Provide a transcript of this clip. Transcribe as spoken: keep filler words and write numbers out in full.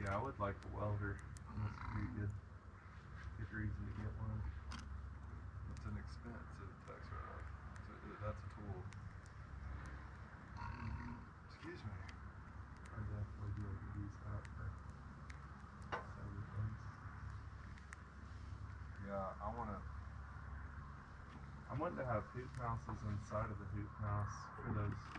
Yeah, I would like a welder. That's a pretty good, good reason to get one. It's an expensive tax write-off. That's a tool. Excuse me. I'd definitely be able to use that for several things. Yeah, I want to. I wanted to have hoop houses inside of the hoop house for those